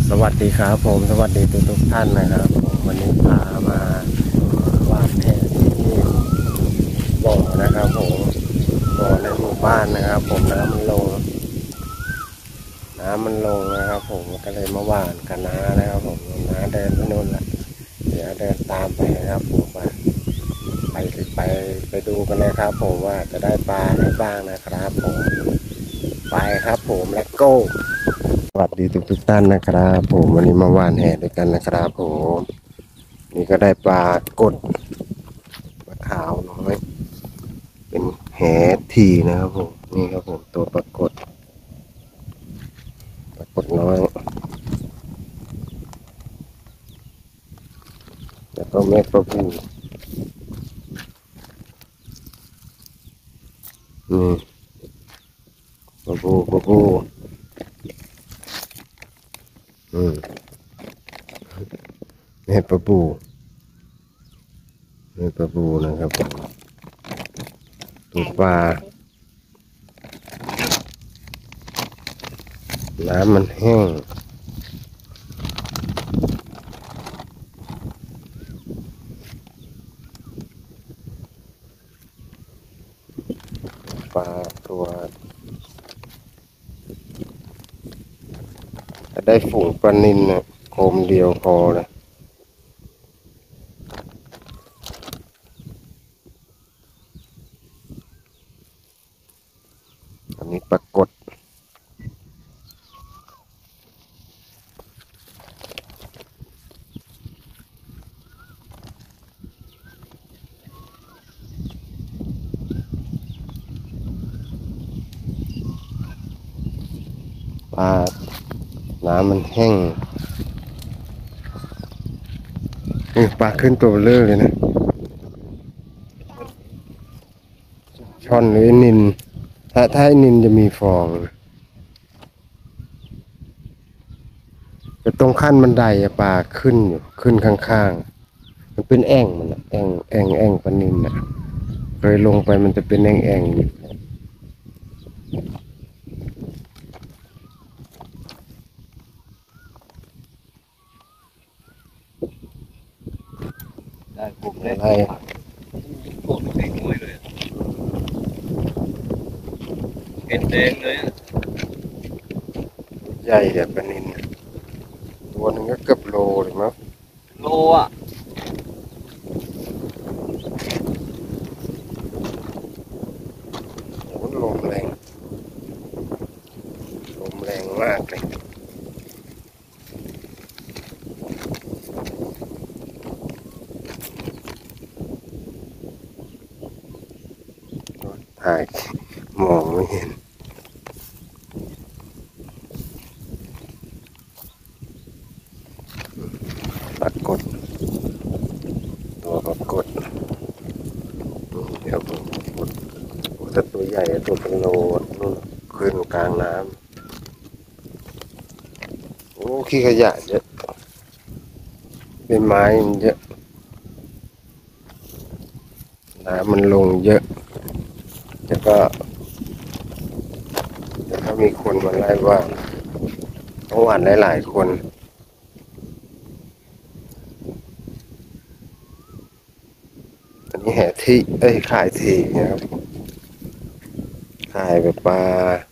สวัสดีครับผมสวัสดีทุกท่านนะครับผมวันนี้พามาว่านแพที่บ่อนะครับผมบ่อในหมู่บ้านนะครับผมน้ำมันลงนะครับผมก็เลยมาว่านกันนะครับผมน้าเดินไปนู่นละเดี๋ยวเดินตามไปนะครับผมไปดูกันเลยครับผมว่าจะได้ปลาอะไรบ้างนะครับผมไปครับผมและโก้สวัสดีทุกท่านนะครับผมวันนี้มาว่านแหด้วยกันนะครับผมนี่ก็ได้ปลากดปลาขาวน้อยเป็นแหทีนะครับผมนี่ครับผมตัวปลากดน้อยแล้วก็เม็ดปลาบูนี่ปลาบูเม็ดปลาบูนะครับผมตัวปลาน้ำมันแห้งปลาตัวถ้าได้ฝูงปลานิลนะโคมเดียวพอเลยอันนี้ปรากฏปลาน้ำมันแห้งนี่ปลาขึ้นตัวเบลอเลยนะช่อนหรือนิลถ้านิลจะมีฟองแต่ตรงขั้นบันไดปลาขึ้นอยู่ขึ้นข้างๆมันเป็นแอ่งมันแอ่งปลานิลนะเคยลงไปมันจะเป็นแอ่งอยู่ได้ผมได้อะไรพวกเด็กน้อยเลยเป็นแดงเลยใหญ่แบบปลานิลตัวนึงก็เกือบโลเลยมั้งโลอ่ะโอ้ลมแรงมากเลยถ่ายมองไม่เห็นปรากฏตัวปรากฏเดี๋ยวผมกดแต่ตัวใหญ่ตัวเป็นโลนู่นขึ้นกลางน้ำโอ้ขี้ขยะเยอะเป็นไม้เยอะน้ำมันลงเยอะแล้วก็มีคนมาไล่ว่าต้องหวานหลายๆคนอันนี้แห่ที่ขายทีนะครับขายแบบปลา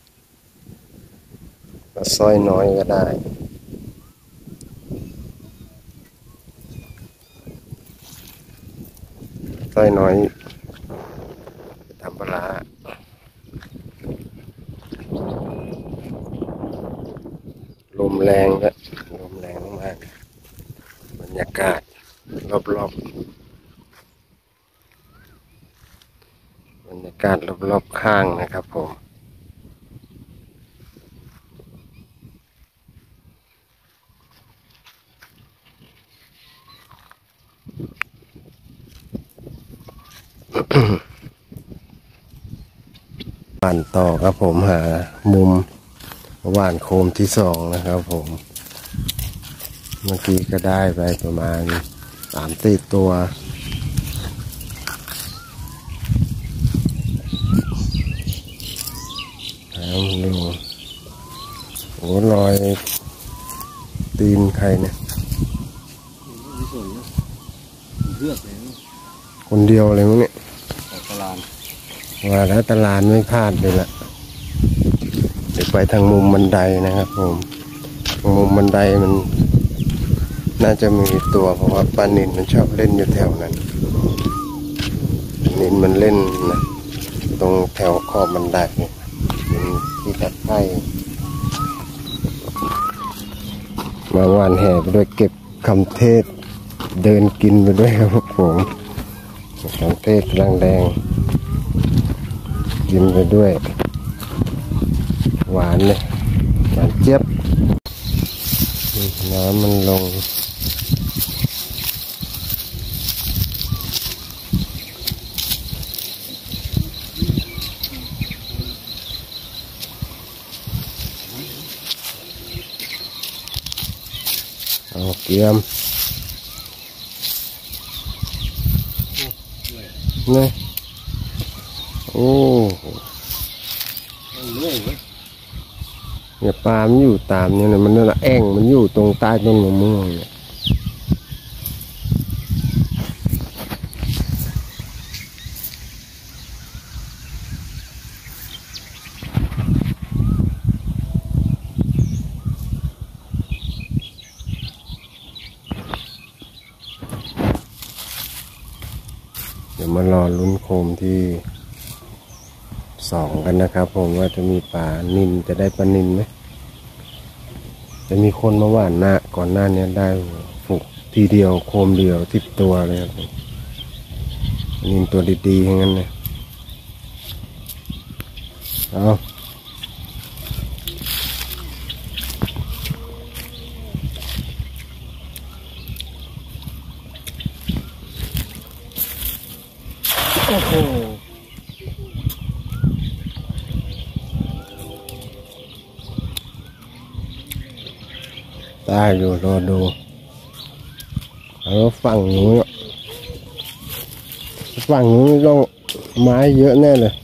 สร้อยน้อยก็ได้สร้อยน้อยทำปลาลมแรงและลมแรงมากบรรยากาศรอบๆบรรยากาศรอบๆข้างนะครับผมปั่นต่อครับผมหามุมว่านโคมที่สองนะครับผมเมื่อกี้ก็ได้ไปประมาณ3-4 ตัวดูโอ้ลอยตีนใครเนี่ยไม่สวยนะเลือกเลยนะคนเดียวเลยมั้งเนี่ยแต่ตลาดว่าแล้วตลาดไม่พลาดเลยละเดี๋ยวไปทางมุมบันไดนะครับผมทางมุมบันไดมัน น่าจะมีตัวเพราะว่าปลานิลมันชอบเล่นอยู่แถวนั้นนิลมันเล่นนะตรงแถวขอบบันไดเป็นที่ตัดไผ่มาหวานแห่ไปด้วยเก็บคำเทศเดินกินไปด้วยครับผมคำเทศกำลังแดงกินไปด้วยหวานเลยหวานเจี๊ยบน้ำมันลงเอาเกียมนี่โอ้เนี่ยปลามันอยู่ตามเนี่ยนะมันนั่นแหละแอ่งมันอยู่ตรงใต้ต้นมะม่วงเนี่ยเดี๋ยวมารอลุ้นโคมที่2กันนะครับผมว่าจะมีปลานิลจะได้ปลานิลไหมจะมีคนมาหว่านหน้าก่อนหน้านี้ได้ฝูกทีเดียวโคมเดียว10 ตัวเลยครับนิลตัวดีๆอย่างนั้นเลยเอาโอ้โหได้อยู่รอดูแล้วฝั่งนู้นต้องไม้เยอะแน่เลย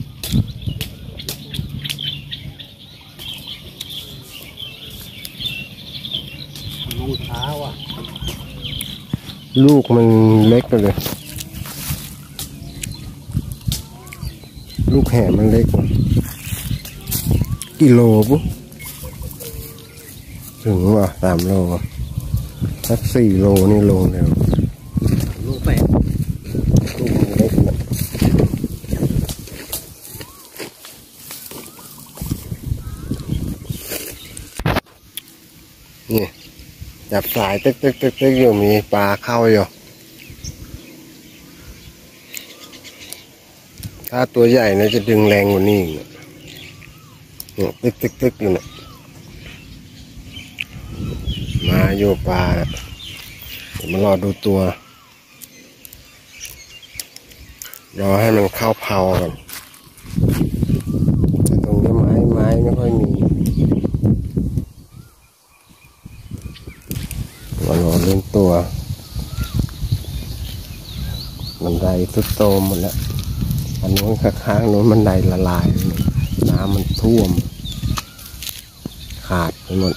ลูกเท้าอ่ะลูกมันเล็กเลยลูกแห่มันเล็กกิโลปุ๊บถึงว่า3 โลสัก4 โลนี่โลเดียวลูกแปดลูกมันเล็กนะนี่จับสายตึกอยู่มีปลาเข้าอยู่ถ้าตัวใหญ่นะจะดึงแรงกว่านี้อีกเนี่ยตึกอยู่เนี่ยมาอยู่ปลาเดี๋ยวมารอดูตัวรอให้มันเข้าเผาก่อนแต่ตรงนี้ไม้ไม่ค่อยมีมารอเล่นตัวบันไดทุดโตมหมดแล้วอันนู้นข้างๆนู้นบันไดละลายน้ำมันท่วมขาดไปหมด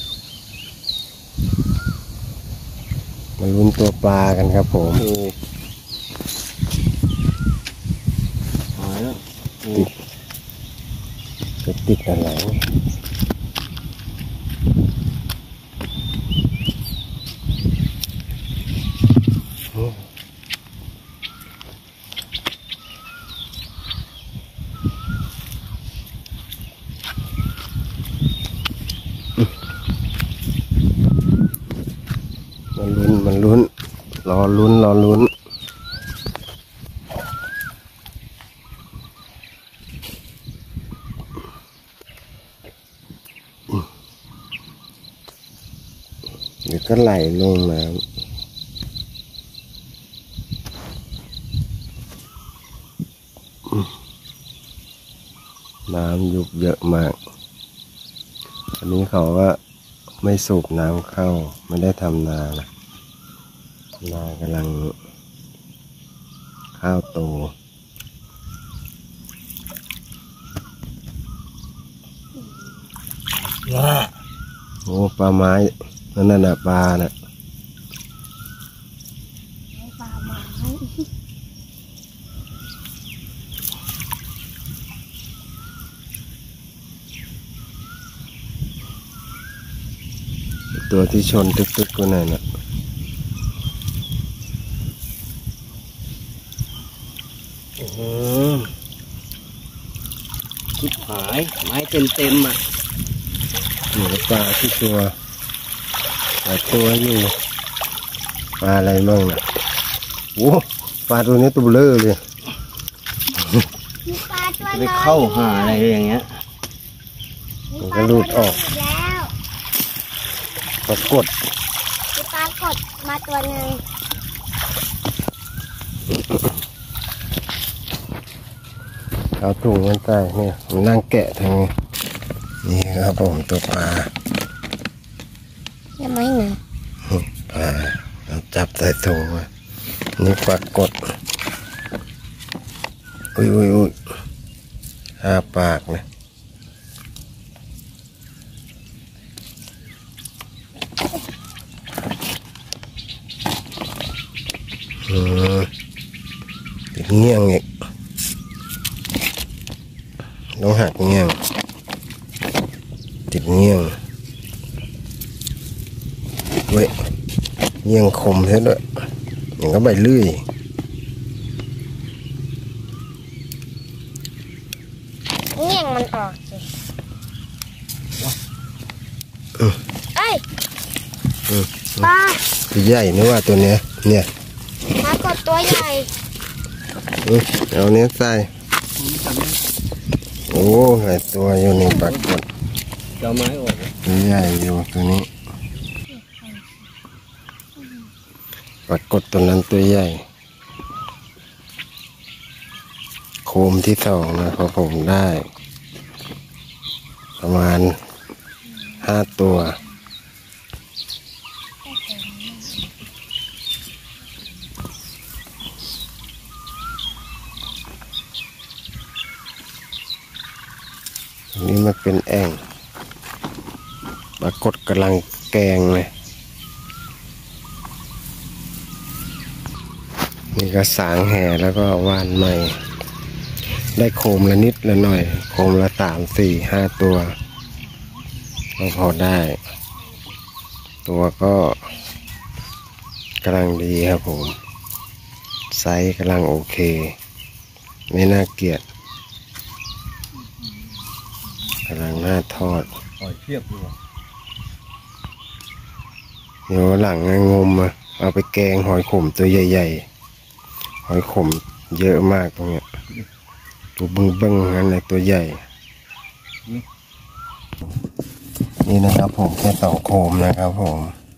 มาลุ้นตัวปลากันครับผมหายแล้วติดอะไรมันลุ้นรอลุ้นเดี๋ยวก็ไหลลงน้ำยุบเยอะมากอันนี้เขาว่าไม่สูบน้ำเข้าไม่ได้ทำนานะนากำลังข้าวโตโอ้ปลาไม้นั่นน่ะปลาน่ะปลาหมาตัวที่ชนตึกๆก็นั่นน่ะชิบหายไม้เต็มอ่ะอยู่กับปลาที่ตัวหลายตัวอยู่ปลาอะไรมั่งน่ะโอ้ปลาตัวนี้ตัวเบลอเลยมีปลาตัวไปน้อยเข้าหาอะไรอย่างเงี้ยมีปลาตัวน้อยอีกแล้วปรากฏมีปลากดมาตัวหนึ่งเอาถุงมันใส่เนี่ยมันนั่งแกะทางนี้นี่ครับผมตัวปลายังไม่หนึ่งปลาเราจับใส่ถุงไว้นี่ปรากฏอุ้ยอ้าปากเลยติดเงี้ยงอีกต้องหักเงี้ยงติดเงี้ยงเว้ยเงี้ยงคมใช่ด้วยอย่างก็ใบเลื่อยเงี้ยงมันออกสิเอ้ยปลาตัวใหญ่นี่ว่าตัวเนี้ยเนี่ยปลากดตัวใหญ่เอาเนี้ยใส่โอ้หลายตัวอยู่ในปรากฏจะเอาไม้ออกตัวใหญ่อยู่ตัวนี้ปรากฏตัวนั้นตัวใหญ่โคมที่สองนะครับผมได้ประมาณ5 ตัวนี่มันเป็นแอ่งปรากฏกำลังแกงเลยนี่ก็สางแห่แล้วก็ว่านใหม่ได้โคมละนิดละหน่อยโคมละ3 4 5 ตัวก็พอได้ ตัวก็กำลังดีครับผมไซส์กำลังโอเคไม่น่าเกลียดกำลังน่าทอดปล่อยเทียบดูเดี๋ยวหลังงมมาเอาไปแกงหอยขมตัวใหญ่ๆหอยขมเยอะมากตรงเนี้ยตัวบึ้งๆนั่นเลยตัวใหญ่นี่นะครับผมแค่2 โคมนะครับผม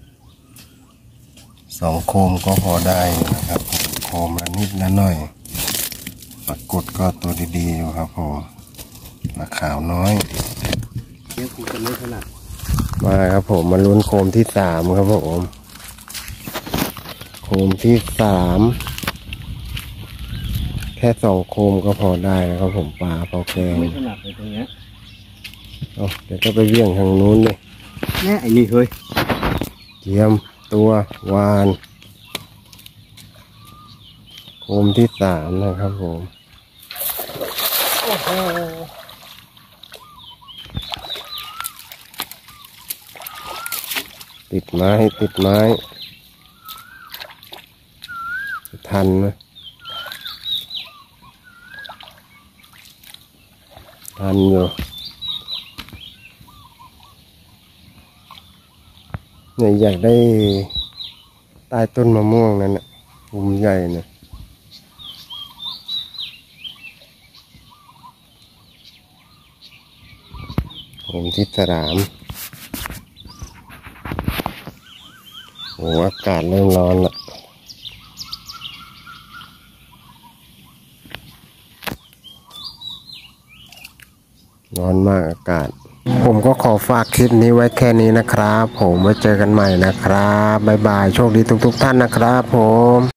2 โคมก็พอได้อยู่นะครับผมโคมละนิดละหน่อยปรากฏก็ตัวดีๆอยู่ครับผมปลาขาวน้อยเนี่ยกูจะไม่ถนัดมาครับผมมาลุ้นโคมที่3ครับผมโคมที่3แค่2 โคมก็พอได้นะครับผมปลาพอแกงไม่ถนัดเลยตรงเนี้ยเดี๋ยวก็ไปเวี่ยงทางนู้นเลยเนี่ยไอ้นี่เฮ้ยเตรียมตัววานโคมที่3นะครับผมโอ้โหติดไม้ทันไหมทันอยู่เนี่ยอยากได้ใต้ต้นมะม่วงนั่นน่ะมุมใหญ่เนี่ยผมที่3โอ้อากาศเริ่มร้อนละร้อนมากอากาศ ผมก็ขอฝากคลิปนี้ไว้แค่นี้นะครับผมไว้เจอกันใหม่นะครับบ๊ายบายโชคดีทุกท่านนะครับผม